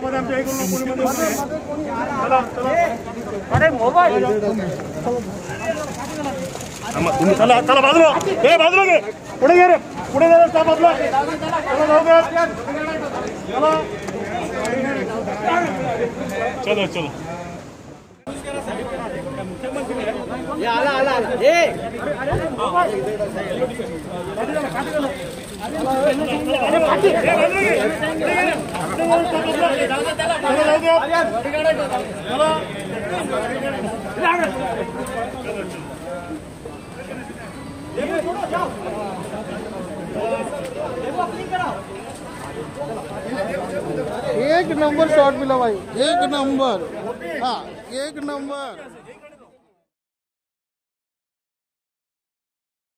अरे मोबाईल तुम्ही चला चला बाजूला हे बाजूला घे पुढे घे रे पुढे घे स्टॉप आपला चलो चलो ये आला आला ए एक नंबर शॉट मिला भाई, एक नंबर। हाँ, एक नंबर।